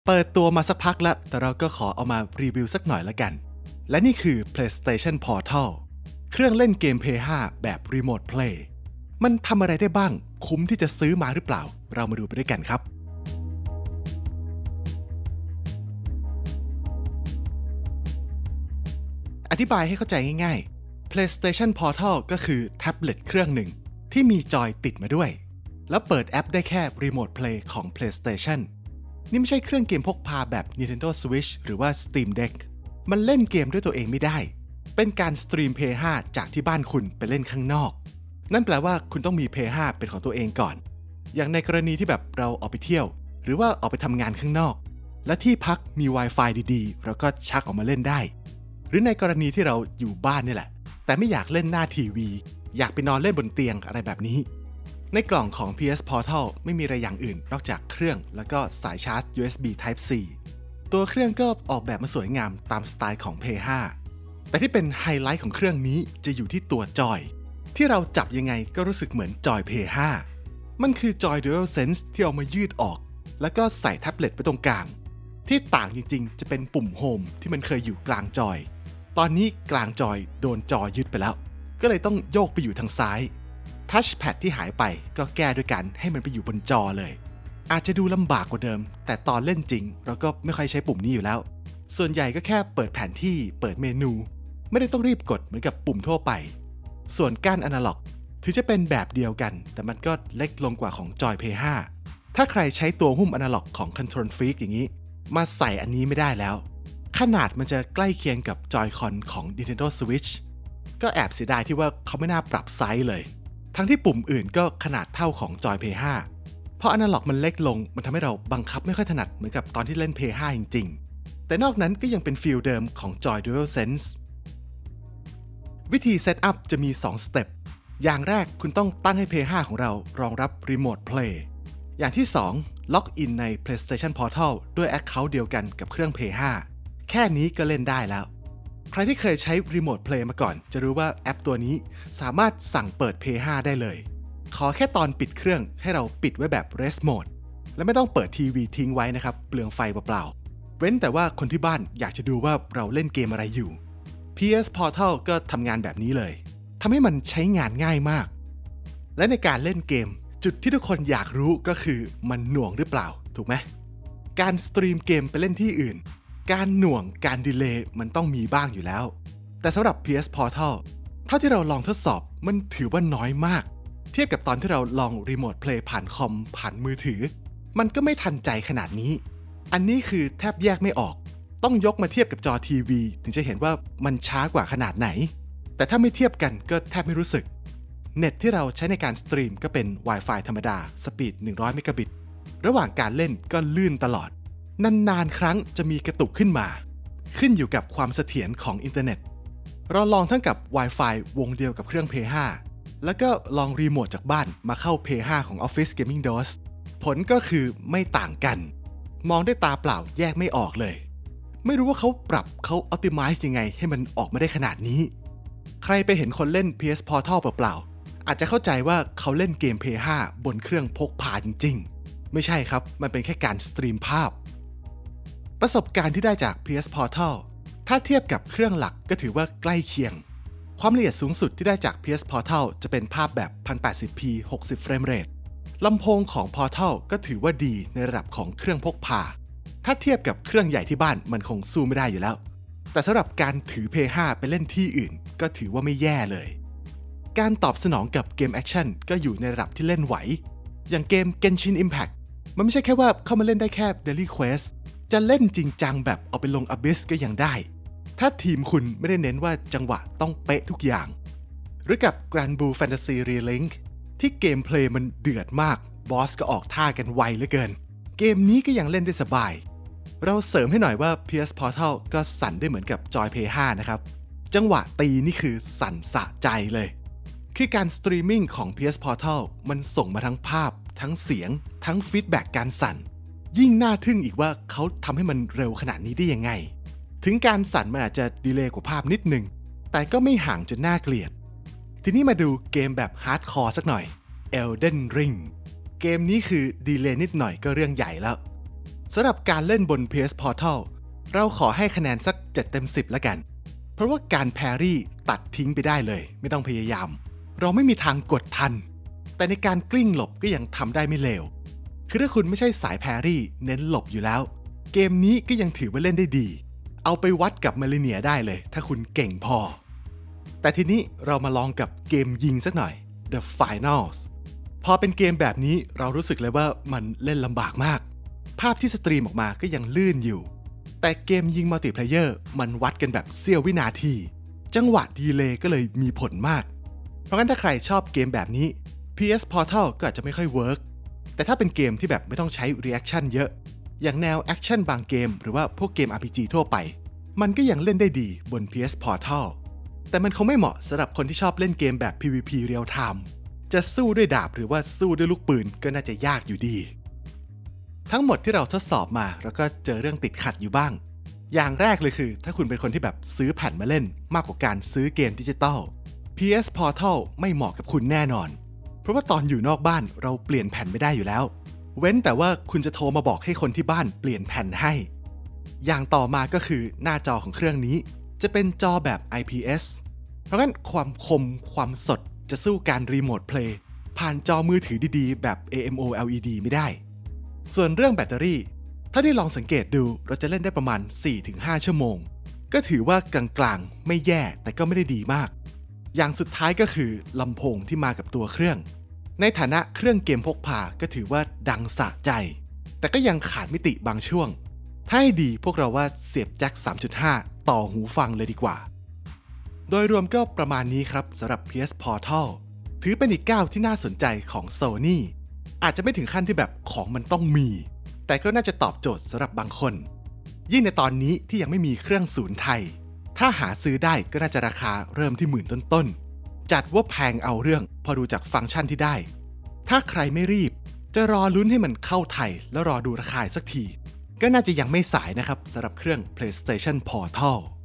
เปิดตัวมาสักพักแล้วแต่เราก็ขอเอามารีวิวสักหน่อยละกันและนี่คือ PlayStation Portal เครื่องเล่นเกม Play 5 แบบ Remote Play มันทำอะไรได้บ้างคุ้มที่จะซื้อมาหรือเปล่าเรามาดูไปด้วยกันครับอธิบายให้เข้าใจง่ายๆ PlayStation Portal ก็คือแท็บเล็ตเครื่องหนึ่งที่มีจอยติดมาด้วยแล้วเปิดแอปได้แค่ Remote Play ของ PlayStation นี่ไม่ใช่เครื่องเกมพกพาแบบ Nintendo Switch หรือว่า Steam Deck มันเล่นเกมด้วยตัวเองไม่ได้เป็นการสตรีม Play 5 จากที่บ้านคุณไปเล่นข้างนอกนั่นแปลว่าคุณต้องมี Play 5 เป็นของตัวเองก่อนอย่างในกรณีที่แบบเราออกไปเที่ยวหรือว่าออกไปทำงานข้างนอกและที่พักมี Wi-Fi ดีๆเราก็ชักออกมาเล่นได้หรือในกรณีที่เราอยู่บ้านนี่แหละแต่ไม่อยากเล่นหน้าทีวีอยากไปนอนเล่นบนเตียงอะไรแบบนี้ในกล่องของ PS Portal ไม่มีอะไรอย่างอื่นนอกจากเครื่องแล้วก็สายชาร์จ USB Type C ตัวเครื่องก็ออกแบบมาสวยงามตามสไตล์ของ PS 5 แต่ที่เป็นไฮไลท์ของเครื่องนี้จะอยู่ที่ตัวจอยที่เราจับยังไงก็รู้สึกเหมือนจอย PS 5 มันคือจอย DualSense ที่เอามายืดออกแล้วก็ใส่แท็บเล็ตไปตรงกลางที่ต่างจริงๆจะเป็นปุ่มโฮมที่มันเคยอยู่กลางจอยตอนนี้กลางจอยโดนจอยึดไปแล้วก็เลยต้องโยกไปอยู่ทางซ้ายทัชแพดที่หายไปก็แก้ด้วยกันให้มันไปอยู่บนจอเลยอาจจะดูลำบากกว่าเดิมแต่ตอนเล่นจริงเราก็ไม่ค่อยใช้ปุ่มนี้อยู่แล้วส่วนใหญ่ก็แค่เปิดแผนที่เปิดเมนูไม่ได้ต้องรีบกดเหมือนกับปุ่มทั่วไปส่วนก้านอนาล็อกถึงจะเป็นแบบเดียวกันแต่มันก็เล็กลงกว่าของจอย Play 5 ถ้าใครใช้ตัวหุ้มอนาล็อกของ Control Freak อย่างนี้มาใส่อันนี้ไม่ได้แล้วขนาดมันจะใกล้เคียงกับจอยคอนของ Nintendo Switch ก็แอบเสียดายที่ว่าเขาไม่น่าปรับไซส์เลยทั้งที่ปุ่มอื่นก็ขนาดเท่าของจอย Play 5 เพราะอนาล็อกมันเล็กลงมันทำให้เราบังคับไม่ค่อยถนัดเหมือนกับตอนที่เล่น Play 5 จริงๆแต่นอกนั้นก็ยังเป็นฟีลเดิมของจอย DualSense วิธีเซตอัพจะมี2สเต็ปอย่างแรกคุณต้องตั้งให้ Play 5 ของเรารองรับ Remote Play อย่างที่2ล็อกอินใน PlayStation Portal ด้วย Account เดียวกันกับเครื่อง Play 5 แค่นี้ก็เล่นได้แล้วใครที่เคยใช้ Remote Play มาก่อนจะรู้ว่าแอปตัวนี้สามารถสั่งเปิด Play 5 ได้เลยขอแค่ตอนปิดเครื่องให้เราปิดไว้แบบ Rest Mode และไม่ต้องเปิดทีวีทิ้งไว้นะครับเปลืองไฟเปล่าๆเว้นแต่ว่าคนที่บ้านอยากจะดูว่าเราเล่นเกมอะไรอยู่ PS Portal ก็ทำงานแบบนี้เลยทำให้มันใช้งานง่ายมากและในการเล่นเกมจุดที่ทุกคนอยากรู้ก็คือมันหน่วงหรือเปล่าถูกไหมการสตรีมเกมไปเล่นที่อื่นการหน่วงการดีเลย์มันต้องมีบ้างอยู่แล้วแต่สำหรับ PS Portal เท่าที่เราลองทดสอบมันถือว่าน้อยมากเทียบกับตอนที่เราลอง Remote Play ผ่านคอมผ่านมือถือมันก็ไม่ทันใจขนาดนี้อันนี้คือแทบแยกไม่ออกต้องยกมาเทียบกับจอทีวีถึงจะเห็นว่ามันช้ากว่าขนาดไหนแต่ถ้าไม่เทียบกันก็แทบไม่รู้สึกเน็ตที่เราใช้ในการสตรีมก็เป็น Wi-Fi ธรรมดาสปีด100เมกะบิตระหว่างการเล่นก็ลื่นตลอดนานๆครั้งจะมีกระตุกขึ้นมาขึ้นอยู่กับความเสถียรของอินเทอร์เน็ตเราลองทั้งกับ Wi-Fi วงเดียวกับเครื่อง Play 5 แล้วก็ลองรีโมทจากบ้านมาเข้า Play 5 ของ Office Gaming DOS ผลก็คือไม่ต่างกันมองด้วยตาเปล่าแยกไม่ออกเลยไม่รู้ว่าเขาปรับเขา Optimize ยังไงให้มันออกมาได้ขนาดนี้ใครไปเห็นคนเล่น PS Portal เปล่าๆอาจจะเข้าใจว่าเขาเล่นเกม Play 5 บนเครื่องพกพาจริงๆไม่ใช่ครับมันเป็นแค่การสตรีมภาพประสบการณ์ที่ได้จาก PS Portal ถ้าเทียบกับเครื่องหลักก็ถือว่าใกล้เคียงความละเอียดสูงสุดที่ได้จาก PS Portal จะเป็นภาพแบบ 1080p 60 เฟรมเรทลำโพงของ Portal ก็ถือว่าดีในระดับของเครื่องพกพาถ้าเทียบกับเครื่องใหญ่ที่บ้านมันคงสู้ไม่ได้อยู่แล้วแต่สำหรับการถือ Play 5 ไปเล่นที่อื่นก็ถือว่าไม่แย่เลยการตอบสนองกับเกมแอคชั่นก็อยู่ในระดับที่เล่นไหวอย่างเกม Genshin Impact มันไม่ใช่แค่ว่าเข้ามาเล่นได้แค่ Daily Quest จะเล่นจริงจังแบบเอาไปลง Abyss ก็ยังได้ถ้าทีมคุณไม่ได้เน้นว่าจังหวะต้องเป๊ะทุกอย่างหรือกับ Grand Blue Fantasy Relink ที่เกมเพลย์มันเดือดมากบอสก็ออกท่ากันไวเหลือเกินเกมนี้ก็ยังเล่นได้สบายเราเสริมให้หน่อยว่า PS Portal ก็สั่นได้เหมือนกับจอย Play 5 นะครับจังหวะตีนี่คือสั่นสะใจเลยคือการสตรีมมิ่งของ PS Portal มันส่งมาทั้งภาพทั้งเสียงทั้งฟีดแบ็กการสั่นยิ่งน่าทึ่งอีกว่าเขาทำให้มันเร็วขนาดนี้ได้ยังไงถึงการสั่นมันอาจจะดีเลย์กว่าภาพนิดนึงแต่ก็ไม่ห่างจนน่าเกลียดทีนี้มาดูเกมแบบฮาร์ดคอร์สักหน่อย Elden Ring เกมนี้คือดีเลย์นิดหน่อยก็เรื่องใหญ่แล้วสำหรับการเล่นบน PS Portal เราขอให้คะแนนสัก7 เต็ม 10แล้วกันเพราะว่าการแพรี่ตัดทิ้งไปได้เลยไม่ต้องพยายามเราไม่มีทางกดทันแต่ในการกลิ้งหลบก็ยังทำได้ไม่เลวคือถ้าคุณไม่ใช่สายแพรี่เน้นหลบอยู่แล้วเกมนี้ก็ยังถือว่าเล่นได้ดีเอาไปวัดกับมาเลเนียได้เลยถ้าคุณเก่งพอแต่ทีนี้เรามาลองกับเกมยิงสักหน่อย The Finals พอเป็นเกมแบบนี้เรารู้สึกเลยว่ามันเล่นลำบากมากภาพที่สตรีมออกมาก็ยังลื่นอยู่แต่เกมยิงมัลติเพลเยอร์มันวัดกันแบบเสี้ยววินาทีจังหวะดีเลย์ก็เลยมีผลมากเพราะงั้นถ้าใครชอบเกมแบบนี้ PS Portal ก็อาจจะไม่ค่อยเวิร์กแต่ถ้าเป็นเกมที่แบบไม่ต้องใช้ reaction เยอะอย่างแนวแอคชั่นบางเกมหรือว่าพวกเกม RPG ทั่วไปมันก็ยังเล่นได้ดีบน PS Portal แต่มันคงไม่เหมาะสำหรับคนที่ชอบเล่นเกมแบบ PVP Real Time จะสู้ด้วยดาบหรือว่าสู้ด้วยลูกปืนก็น่าจะยากอยู่ดีทั้งหมดที่เราทดสอบมาแล้วก็เจอเรื่องติดขัดอยู่บ้างอย่างแรกเลยคือถ้าคุณเป็นคนที่แบบซื้อแผ่นมาเล่นมากกว่าการซื้อเกมดิจิตอล PS Portal ไม่เหมาะกับคุณแน่นอนเพราะว่าตอนอยู่นอกบ้านเราเปลี่ยนแผ่นไม่ได้อยู่แล้วเว้นแต่ว่าคุณจะโทรมาบอกให้คนที่บ้านเปลี่ยนแผ่นให้อย่างต่อมาก็คือหน้าจอของเครื่องนี้จะเป็นจอแบบ IPS เพราะงั้นความคมความสดจะสู้การรีโมทเพลย์ผ่านจอมือถือดีๆแบบ AMOLED ไม่ได้ส่วนเรื่องแบตเตอรี่ถ้าได้ลองสังเกตดูเราจะเล่นได้ประมาณ 4-5 ชั่วโมงก็ถือว่ากลางๆไม่แย่แต่ก็ไม่ได้ดีมากอย่างสุดท้ายก็คือลำโพงที่มากับตัวเครื่องในฐานะเครื่องเกมพกพาก็ถือว่าดังสะใจแต่ก็ยังขาดมิติบางช่วงถ้าให้ดีพวกเราว่าเสียบแจ็ค 3.5 ต่อหูฟังเลยดีกว่าโดยรวมก็ประมาณนี้ครับสำหรับ PS Portal ถือเป็นอีกก้าวที่น่าสนใจของ Sony อาจจะไม่ถึงขั้นที่แบบของมันต้องมีแต่ก็น่าจะตอบโจทย์สำหรับบางคนยิ่งในตอนนี้ที่ยังไม่มีเครื่องศูนย์ไทยถ้าหาซื้อได้ก็น่าจะราคาเริ่มที่หมื่นต้นๆจัดว่าแพงเอาเรื่องพอดูจากฟังก์ชันที่ได้ถ้าใครไม่รีบจะรอลุ้นให้มันเข้าไทยแล้วรอดูราคาสักทีก็น่าจะยังไม่สายนะครับสำหรับเครื่อง PlayStation Portal